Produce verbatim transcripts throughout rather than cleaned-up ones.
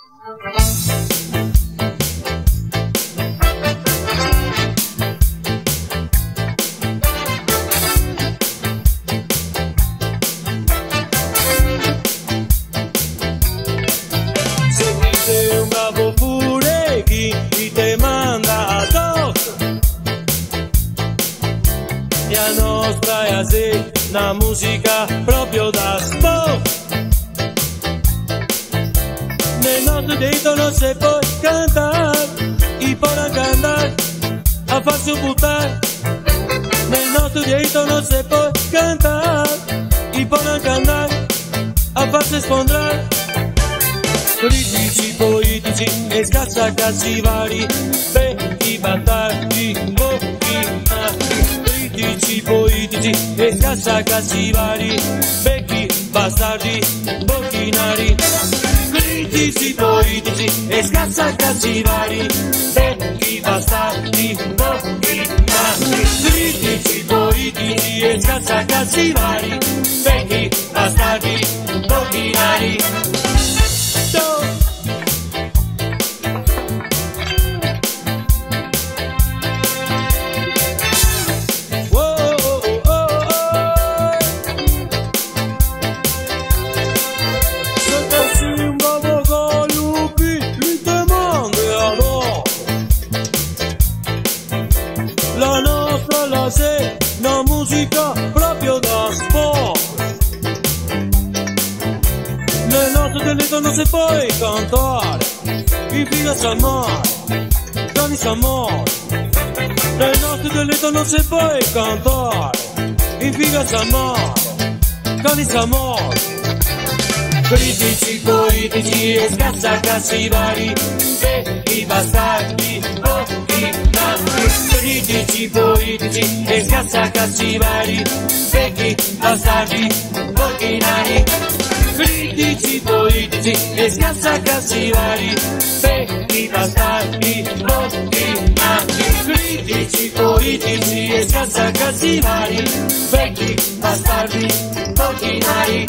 Una musica proprio da sport. Nel nostro diritto non si può cantare, i poran cantare a farsi buttare. Nel nostro diritto non si può cantare, i poran cantare a farsi sfondrare. Politici, politici e scazzacazzi vari, vecchi bastardi, bocchinari. Politici, politici e scazzacazzi vari, vecchi bastardi, bocchinari. Politici, politici e scazzacazzi vari, vecchi bastardi, bocchinari. Politici, politici e scazzacazzi vari, vecchi bastardi, bocchinari. La nostra la se, una musica proprio da sport. Nel nostro diritto non si può cantare, i figa sa male, cani sa male. Nel nostro diritto non si può cantare, i figa sa male, cani sa male. Politici, politici e scazzacazzi vari, vecchi bastardi, bocchinari. Politici, politici e scazzacazzi vari, vecchi bastardi, bocchinari. Politici, politici e scazzacazzi vari, vecchi bastardi, bocchinari. Politici, politici e scazzacazzi vari, vecchi bastardi, bocchinari.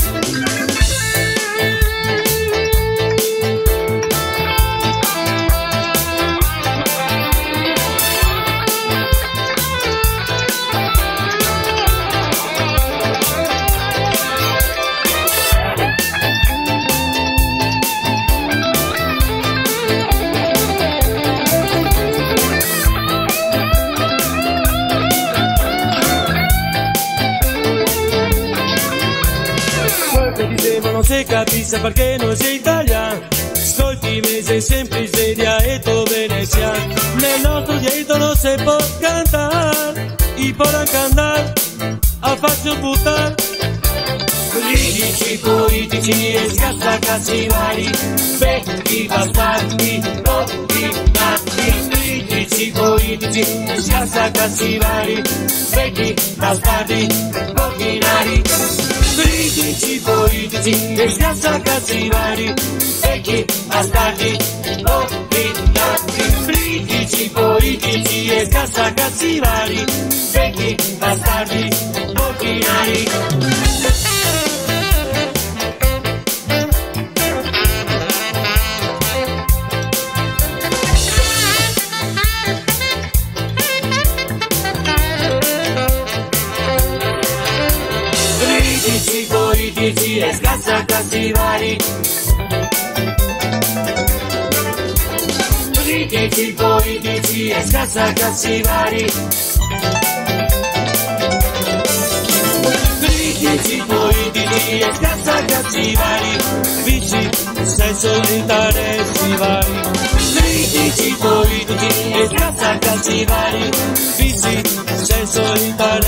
Ma non si capisce perché non sei italiano. Ascolti mese sempre sedia e tu veneziano. Nel nostro diritto non si può cantare, i poran cantare a farsi buttare. Politici, politici e scazzacazzi vari, vecchi bastardi, bocchinari. Politici, politici e scazzacazzi vari, vecchi bastardi, bocchinari. Politici, politici e scazzacazzi vari, vecchi bastardi, bocchinari. Politici, politici e scazzacazzi vari, vecchi bastardi, bocchinari. Politici, politici e scazzacazzi vari. Politici, politici e scazzacazzi vari. Politici, politici e scazzacazzi vari. Vici, senso interessi vari. Politici, politici e scazzacazzi vari. Vici, senso interessi vari.